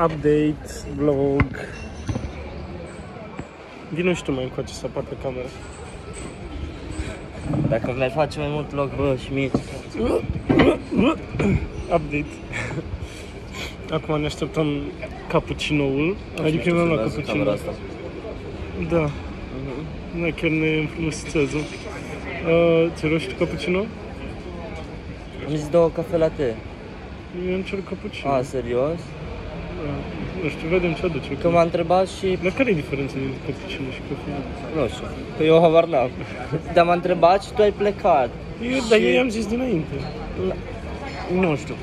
Update, vlog. Vino și tu mai încoace să apartă camera. Dacă mai face mai mult loc, bă, și mie. Update. Acum ne așteptăm cappuccinoul. Adică eu mi-am luat cappuccino. Da. Da, chiar ne înfrumusețează. Ți-ai luat și tu cappuccino? Am zis 2 cafe latte. Eu am cerut cappuccino. A, serios? Da. Nu știu, vedem ce aduce. Că m-a întrebat și... Dar care e diferența dintre cappuccino și cafea? Nu știu, că eu habar n-am. Dar m-a întrebat și tu ai plecat. Dar eu i-am zis dinainte. Nu știu.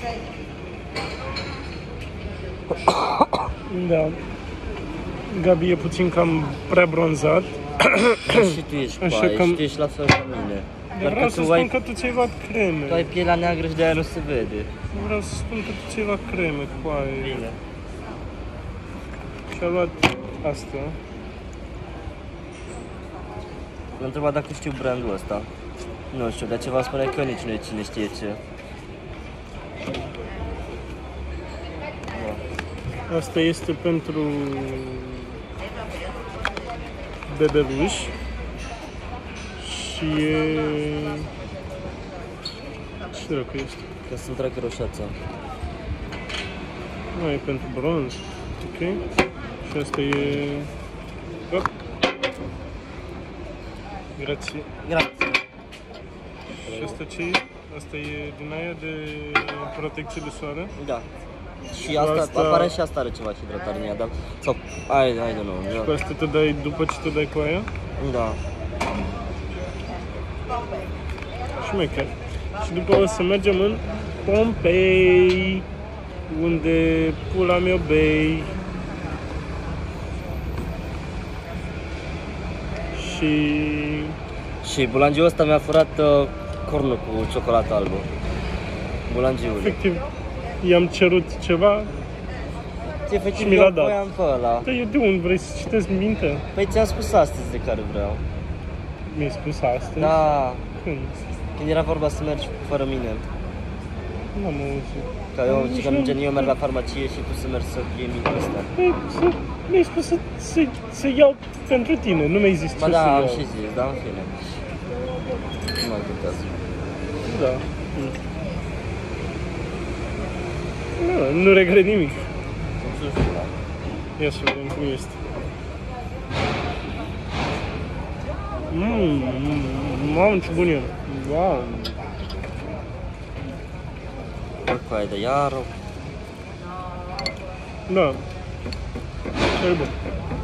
Da. Gabi e puțin cam prea bronzat. Și tu ești Așa coaie, că- și tu ești la fel ca mine. Dar vreau să spun că tu ți-ai luat creme. Tu ai pielea neagră și de-aia nu se vede. Vreau să spun că tu ți-ai luat creme cu aia. Bine. Și-a luat asta. M-a întrebat dacă știu brandul ăsta. Nu știu, dar ceva spune că nici nu e cine știe ce. Asta este pentru bebeluși. Și e... Ce dracu este? Că sunt trag roșața. Nu, e pentru bronz. Ok. Și asta e... Op. Grație. Grazie. Și asta ce e? Asta e din aia de protecție de soare? Da. Și asta, apare și asta are ceva hidratare în ea, da? Sau, hai de nou. Și pe asta te dai după ce te dai cu aia? Da. Și mai chiar. Și după o să mergem în Pompei, unde pula mea bei. Și bulangiul ăsta mi-a furat cornul cu ciocolată albă. Bulangiul. Efectiv, i-am cerut ceva. Efectiv, mi l-a eu dat. voiam pe ăla. Dar eu de unde vrei să citesc minte? Păi ți-am spus astăzi de care vreau. Mi-ai spus astăzi? Da. Când? Când era vorba să mergi fără mine. N-am auzit. Ca eu, zic că eu merg la farmacie și tu să mergi să iei minte ăsta. Păi, mi-ai spus să iau pentru tine, nu mi-ai zis ce Ba să da, am iau. și zis, da, în fine. Nu mai contează. Da. Nu regret nimic. Ia să vedem cum este. Mamă, ce bun e. Wow. Coaie de iară. Da. E bun.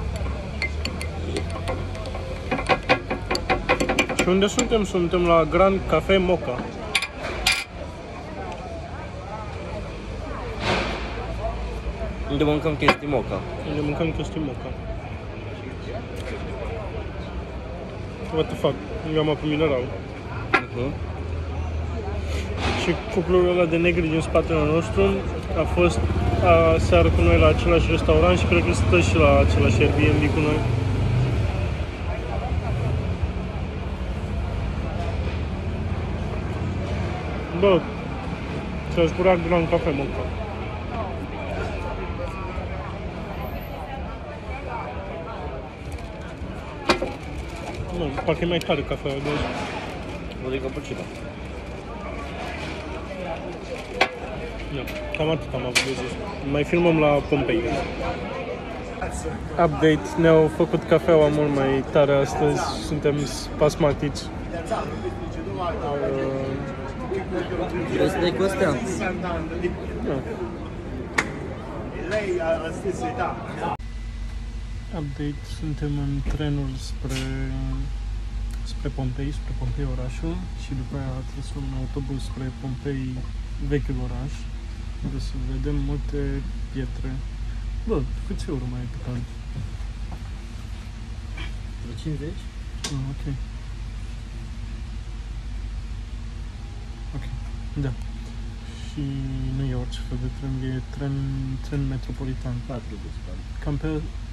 Și unde suntem? Suntem la Grand Café Mocha. Unde mâncăm chestii moca. Unde mâncăm chestii moca. What the fuck? Eu am apă mineral. Și cuplul ăla de negri din spatele nostru a fost aseară cu noi la același restaurant și cred că stă și la același Airbnb cu noi. Bă, ți-a zburat Grand Café Mocha. Nu, parcă e mai tare cafeaua de azi. Nu de cappuccino. Da, cam atât am avut de zis. Mai filmăm la Pompei. Update, ne-au făcut cafeaua mult mai tare astăzi, suntem spasmatici. Vrei să dai cu astea? Update, suntem în trenul spre Pompei, spre Pompei orașul și după aia trebuie să luăm un autobuz spre Pompei, vechiul oraș, unde să vedem multe pietre. Bă, câți euro mai e pe card? 50? Ok. Ok, da. Și nu e orice fel de tren, e tren metropolitan. 40 bani. Cam pe...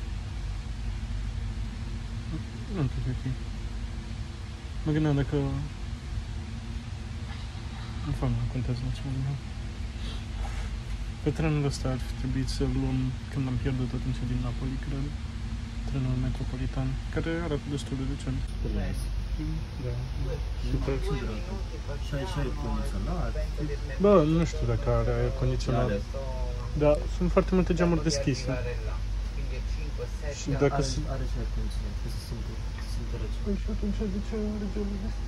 Nu cred că e ok. Mă gândeam dacă... Nu fac, nu contează la ce mă gândeam. Pe trenul ăsta ar fi trebuit să luăm când am pierdut atunci din Napoli, cred. Trenul metropolitan, care arată destul de decent. Da. Super. Și ai condiționat? Bă, nu știu dacă are aer condiționat. Da, sunt foarte multe geamuri deschise. Și dacă are și aer condiționat, că se simte rece. Păi și atunci de ce are geamuri deschise?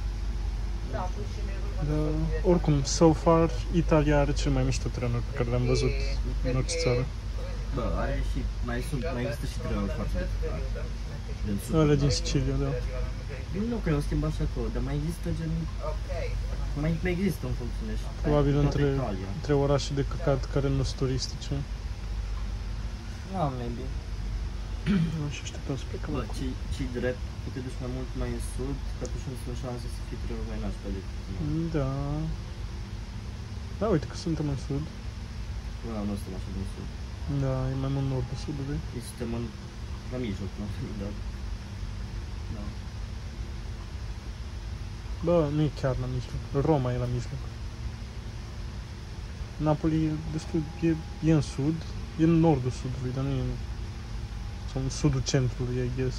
Da, oricum, so far, Italia are cel mai mișto trenuri pe care le-am văzut în orice țară. Bă, are și, mai există și trenuri foarte mici. Alea din Sicilia, da. Nu, că eu schimbat și acolo, dar mai există gen... Mai există în funcțiune și... Probabil între orașe de căcat care nu sunt turistice. Da, maybe. Și așteptăm să plecăm. Bă, ce-i drept, că te duci mai mult mai în sud, că atunci nu sunt șanse să fie trenuri mai nașpa decât... Da. Da, uite că suntem în sud. Nu suntem așa din sud. Da, e mai mult nordul sudului. Suntem la mijloc, nu? Da. Da. Bă, nu e chiar la mijloc. Roma e la mijloc. Napoli e destul, e în sud, e în nordul sudului, dar nu e în... sau în sudul centrului, I guess.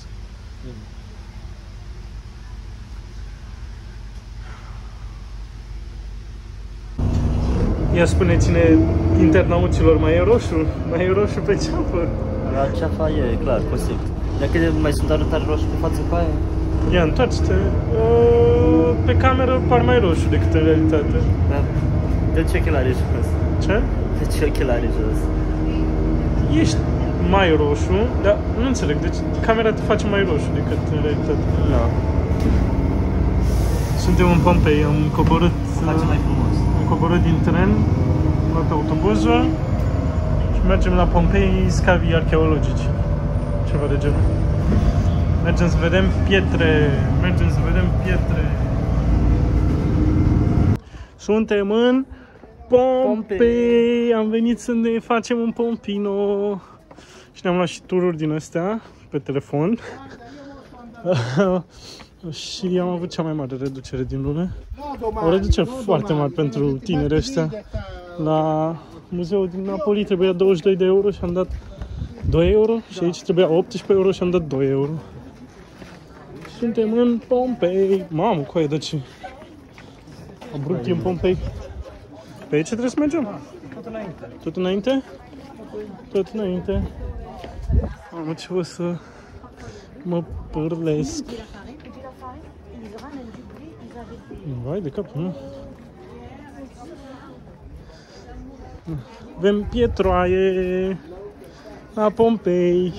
Ia spuneți-ne, internauților, mai e roșu? Mai e roșu pe ceafă? La ceafa e clar, posibil. Dar cât de mai sunt arătari roșu pe față cu aia? Ia, întoarce-te. Pe cameră par mai roșu decât în realitate. Da. De ce ochelari jos? Ce? De ce ochelari jos? Ești mai roșu, dar nu înțeleg, deci camera te face mai roșu decât în realitate. Da. Suntem în Pompei, am coborât... Face mai frumos. Am coborât din tren, am luat autobuzul și mergem la Pompei, scavii arheologici. Ceva de genul. Mergem să vedem pietre, Suntem în Pompei, am venit să ne facem un pompino. Și ne-am luat și tururi din astea pe telefon. Și am avut cea mai mare reducere din lume. O reducere foarte mare pentru tineri ăștia. La muzeul din Napoli trebuia 22 de euro și am dat 2 euro. Și aici trebuia 18 euro și am dat 2 euro. Suntem în Pompei. Mamă, coaie, de ce? Abrupt e în Pompei. Pe aici trebuie să mergem? Tot înainte. Tot înainte? Tot înainte. Mamă, ce o să mă pârlesc. Vai de cap, nu? Avem pietroaie la Pompei.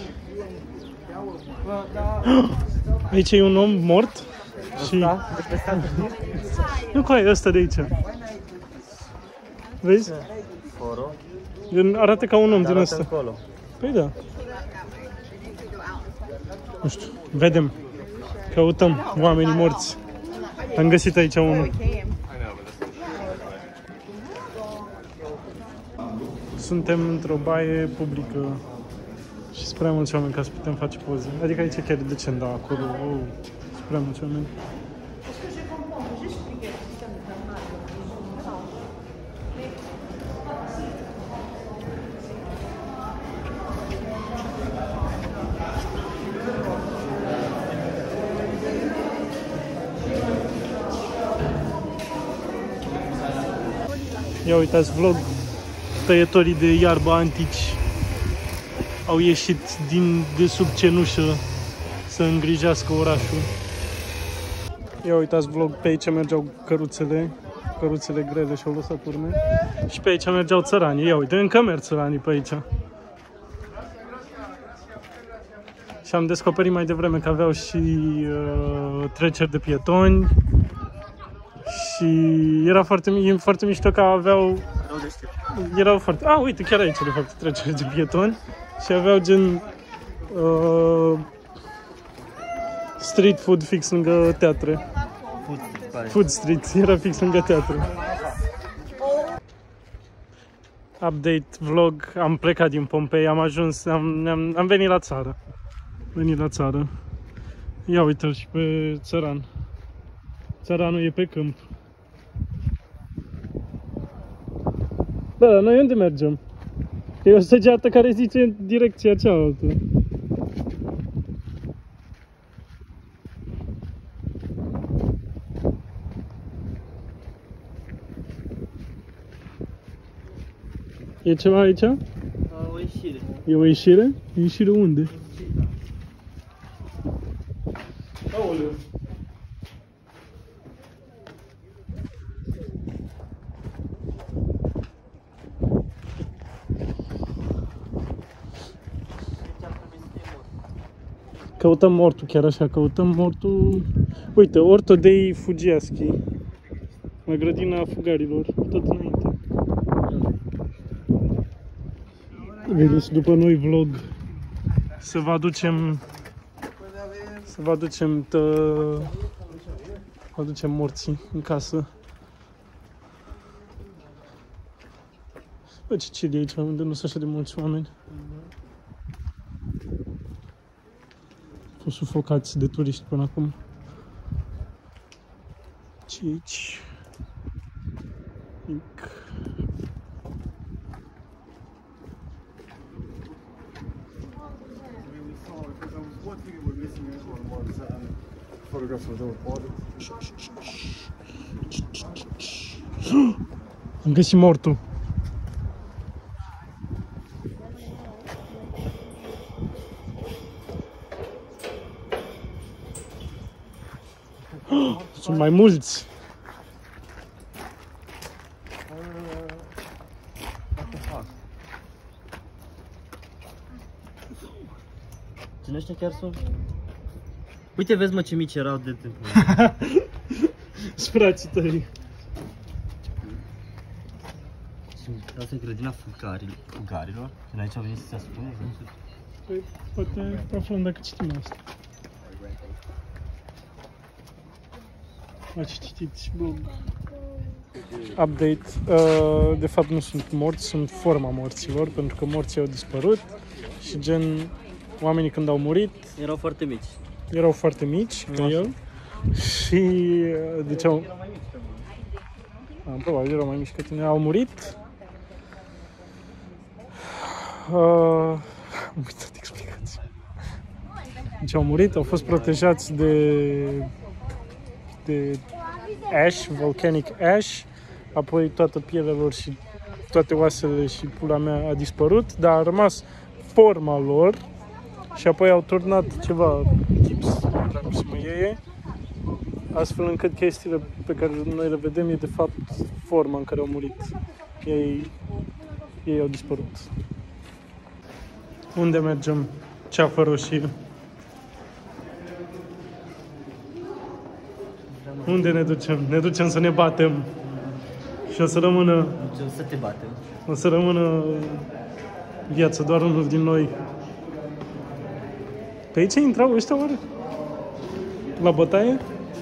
Aici e un om mort. Și... Nu, cu aia, ăsta de aici. Vezi? Foro. Arată ca un om din ăsta. Încolo. Păi da. Nu știu, vedem. Căutăm oamenii morți. Am găsit aici unul. Suntem într-o baie publică și sunt prea mulți oameni ca să putem face poze. Adică aici chiar e decent, da, acolo sunt prea mulți oameni. Ia uitați, vlog, tăietorii de iarbă antici au ieșit de sub cenușă să îngrijească orașul. Ia uitați, vlog, pe aici mergeau căruțele grele și au lăsat urme. Și pe aici mergeau țăranii, ia uite, încă merg țăranii pe aici. Și am descoperit mai devreme că aveau și treceri de pietoni. Și era foarte mișto că erau foarte... uite, chiar aici, de fapt, treceri de pietoni. Și aveau gen... street food fix lângă teatre. Food street, era fix lângă teatre. Update, vlog, am plecat din Pompei, am ajuns, am venit la țară. Ia uite-l și pe țăran. Țăranul e pe câmp. Da, dar noi unde mergem? Că e o săgeată care zice în direcția cealaltă. E ceva aici? O ieșire. E o ieșire? Ieșire unde? Aoleu! Căutăm mortul, chiar așa, căutăm mortul. Uite, Orto dei Fugiaschi. La grădina Fugarilor, tot înainte. Veniți după noi vlog. Să vă aducem morții în casă. Bă, ce cid e aici, unde nu sunt așa de mulți oameni. Au fost sufocați de turiști până acum. Ce e aici? Mic. Am găsit mortul. Sunt mai mulți. Cine ăștia chiar sunt? Uite, vezi mă ce mici erau de timp. Frații tăi. Asta e grădina Fugarilor. Și aici au venit să se ascunde. Păi, poate aflăm dacă citim asta. Ați citit și blog. Update. De fapt nu sunt morți, sunt forma morților, pentru că morții au dispărut și gen oamenii când au murit Erau foarte mici. Erau foarte mici, ca el. Și deci au... probabil erau mai mici ca tine. Au murit. Am uitat explicații. Deci au murit, au fost protejați de ash, volcanic ash, apoi toată pielea lor și toate oasele și pula mea a dispărut, dar a rămas forma lor și apoi au turnat ceva gips, dacă se mă ieie, astfel încât chestiile pe care noi le vedem e de fapt forma în care au murit. Ei au dispărut. Unde mergem? Ceafă roșie. Unde ne ducem? Ne ducem să ne batem. Și o să rămână... Să te batem. O să rămână viața doar unul din noi. Pe aici intrau ăștia oare? La bătaie?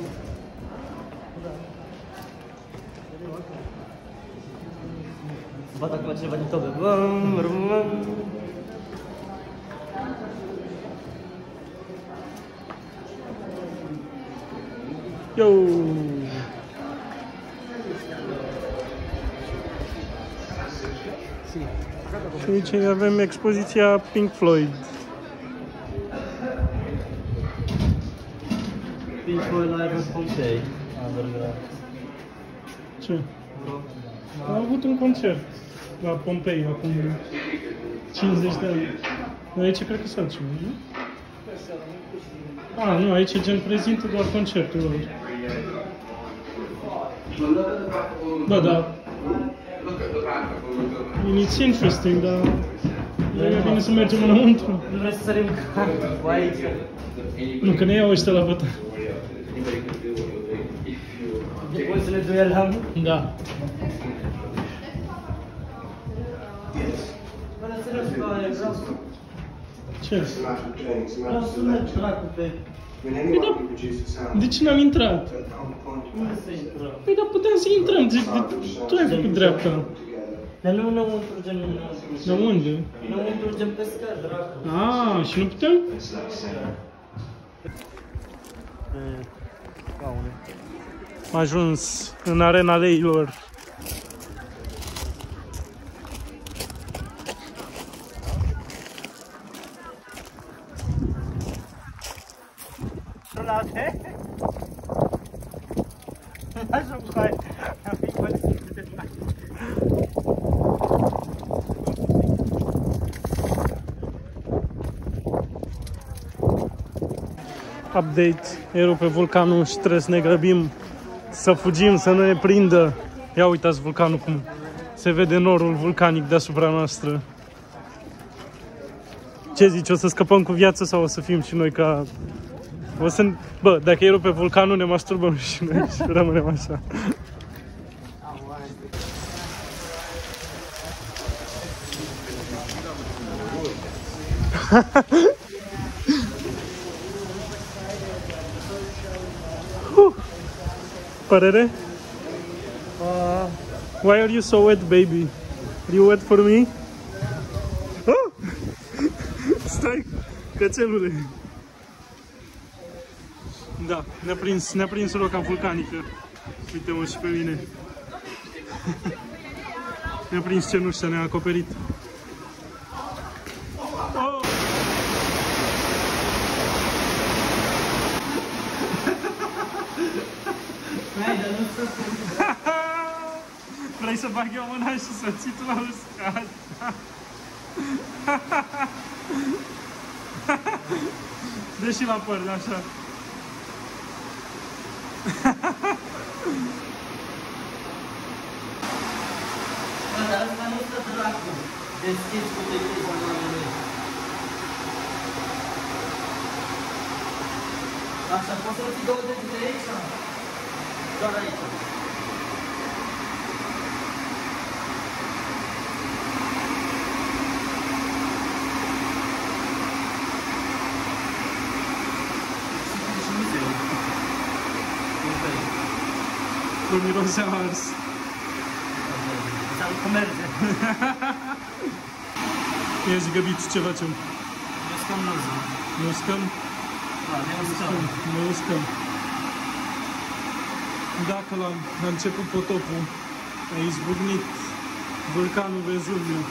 Bat acum cineva din tobe. Yo! Și aici avem expoziția Pink Floyd. Pink Floyd live în Pompeii. Ce? A avut un concert la Pompeii acum 50 de ani. Dar aici cred că s-a altceva, nu? Nu, aici gen prezintă doar concertul lor. Da. It's interesting, dar e bine să mergem înăuntru. Nu vrei să sărim cu aici? Nu, că ne iau ăștia la bătaie. Poți să ne duelăm? Da. Ce? Vreau să merg dracu pe... De ce n-am intrat? Unde să intrăm? Păi da, putem să intrăm, tu ai făcut dreapta. Dar nu înăuntru, gen înăuntru. La unde? Înăuntru, gen pe scară, dracu. Și nu putem? Am ajuns în arena leilor. aplaude. Lasă-mi cu aia. Am fi părăsit de fac. Update, erau pe vulcanul și trebuie să ne grăbim să fugim, să nu ne prindă. Ia uitați vulcanul cum se vede norul vulcanic deasupra noastră. Ce zici, o să scăpăm cu viață sau o să fim și noi ca... O să... Bă, dacă erau pe vulcanul ne masturbăm și noi și rămânem așa. Părere? Why are you so wet, baby? Are you wet for me? Oh! Stai, cățelule! Da, ne-a prins roca vulcanică. Uite-mă și pe mine. Ne-a prins cenușa, ne-a acoperit. Oh! Vrei să bag eu mâna și să ții tu la uscat? Deși la păr, așa. Dar asta nu stă dracu. Deschizi cu techiza lui. Așa, poți să ții 2 de aici? Doar aici. Cu miroase ars. Înseamnă că merge. Ia zi, Găbiț, ce facem? Ne uscăm nozul. Ne uscăm? Da, ne uscăm. Ne uscăm. Dacă la început potopul, a izbucnit vulcanul Vezuviu.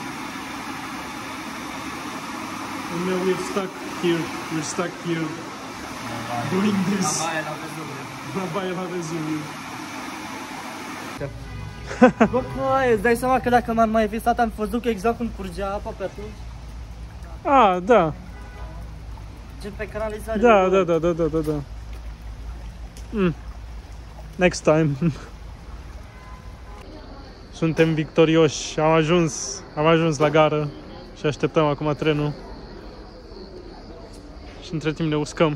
And now we're stuck here. We're stuck here. Doing this. La baie la Vezuviu. Bă, coaie, îți dai seama că dacă m-am mai visat am văzut că exact cum curgea apa pe atunci? Ah, da. Gen pe canalizare. Da. Next time. Suntem victorioși. Am ajuns la gară și așteptăm acum trenul. Și între timp ne uscăm.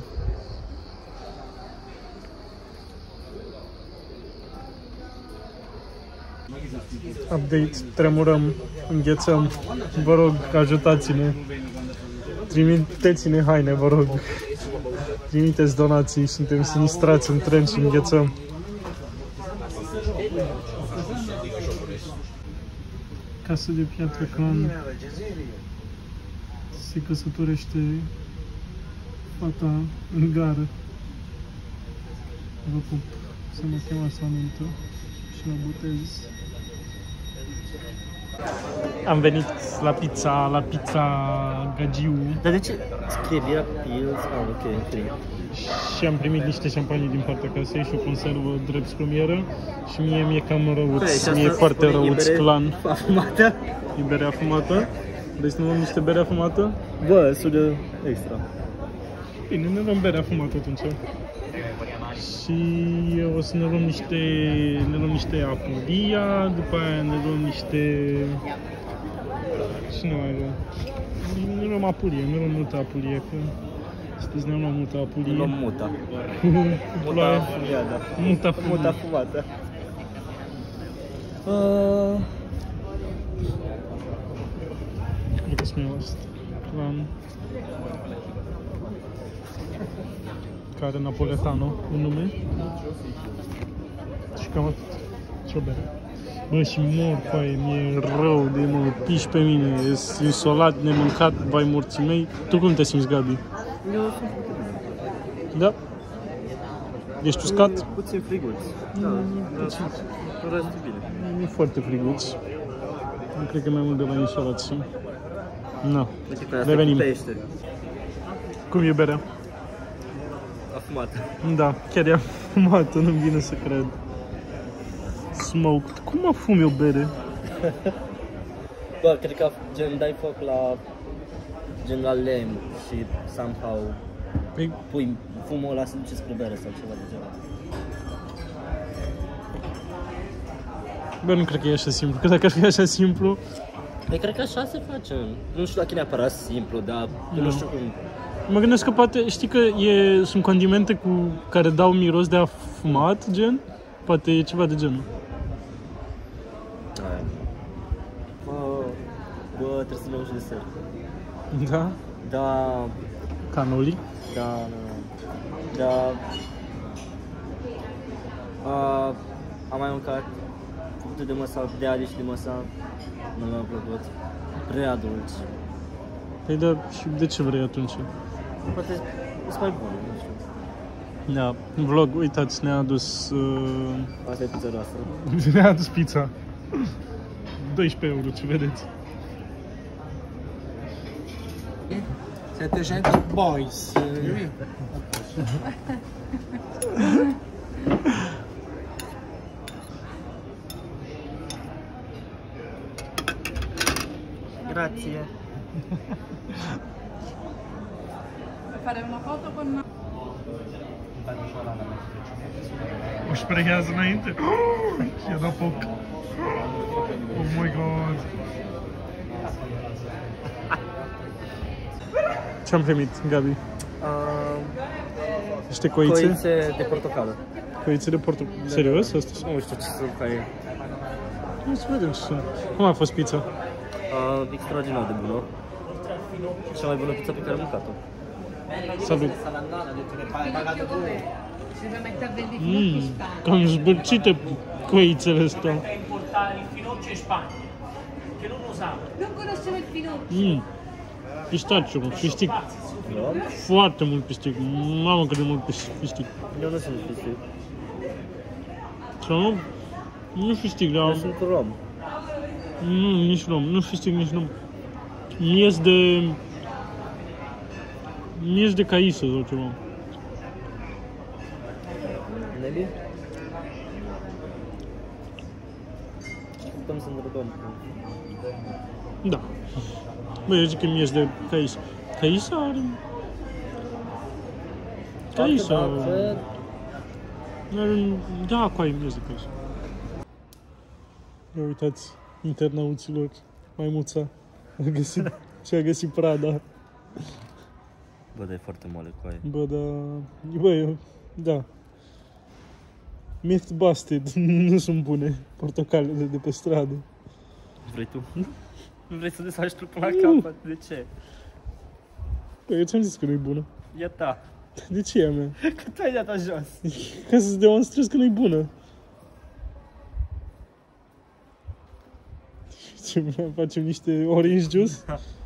Update, tremurăm, înghețăm. Vă rog, ajutați-ne. Trimiteți-ne haine, vă rog. Trimiteți donații, suntem sinistrați în tren și înghețăm. Casă de piatră Clan. Se căsătorește fata în gară. Vă pup. Să mă chema să anuntă și mă botez. Am venit la pizza Gagiu. Dar de ce scrie Via Pills? Ah, ok, free. Și am primit niște șampanii din partea casei și o conservă drept scrumieră. Și mi-e cam răuț, mi-e foarte răuț Clan. Afumată? E bere afumată? Vrei să ne luăm niște bere afumată? Bă, sună extra. Bine, ne luăm bere afumată atunci. Și o să ne luăm niște apulia, după aia ne luăm niște... Și nu mai luăm. Ne luăm apulie, ne luăm multă apulie, că... Astăzi ne luăm multă apulie. Ne luăm muta. Muta fumiada. Muta fumată. Cred că sunt eu asta. Clan. Care Napoletano, un nume. Și cam atât. Ce-o bere. Bă, și mor, coaie, mi-e rău de mă piși pe mine. E insolat, nemâncat, vai morții mei. Tu cum te simți, Gabi? Eu sunt Da? Ești uscat? puțin friguț. Da, puțin. În rest bine. E foarte friguț. Nu cred că mai mult de la insolație. Na, revenim. Cum e berea? fumată. Da, chiar e fumată, nu-mi vine să cred. Smoked. Cum mă fum eu bere? Bă, cred că gen dai foc la gen la lemn și somehow Păi, pui fumul ăla să duce spre bere sau ceva de genul. bă, nu cred că e așa simplu, că dacă ar fi așa simplu... Păi cred că așa se face. Nu știu dacă e neapărat simplu, dar nu știu cum. Mă gândesc că poate, știi că sunt condimente care dau miros de afumat, gen? Poate e ceva de genul. Aia. Bă, trebuie să luăm și desert. Da? Da, Cannoli? da. Am mai mâncat fructe de măsal, de ali și de măsal. Nu mi-a plăcut. Prea dulci. Păi da, și de ce vrei atunci? Poate sunt mai bune, nu știu. Da, în vlog, uitați, ne-a adus... Asta e pizza noastră. ne-a adus pizza. 12 euro, ce vedeți? 700 boys. Grazie. Fare una foto con... O șprechează înainte? Și-a dat foc. Oh my god. Ce-am primit, Gabi? Niște coițe? Coițe de portocală. Coițe de portocală. Serios? Asta? Nu știu ce sunt ca e. Nu să vedem ce sunt. Cum a fost pizza? Extraordinar de bună. Cea mai bună pizza pe care am mâncat-o. Salut! Si deve mettere dei finocchi spagni. Cam zbârcite coițele astea. Importare il finocchio in Spagna, che non usavo. Non conoscevo il finocchio. Pistaciu, pistic. Da? Foarte mult pistic. Mamă cât de mult pistic. Eu nu sunt pistic. Sau nu? Nu pistic, dar... Eu sunt rom. Nu, nici rom. Nu pistic, nici rom. Miez de... Miez de caisă sau ceva. Maybe? Cum sunt rom. Da. Băi, eu zic că miez de caisă. Caisă are... Caisă... Da, cu ai miez de caisă. Ia uitați, internauților, maimuța a găsit ce a găsit Prada. Bă, dar e foarte moale cu aia. Bă, da... da. Myth busted, nu sunt bune portocalele de pe stradă. Vrei tu? Nu vrei să desfaci tu până la capăt? De ce? Păi, eu ți-am zis că nu-i bună. E ta. De ce e a mea? Că tu ai dat-o jos. Ca să-ți demonstrez că nu-i bună. Ce, facem niște orange juice?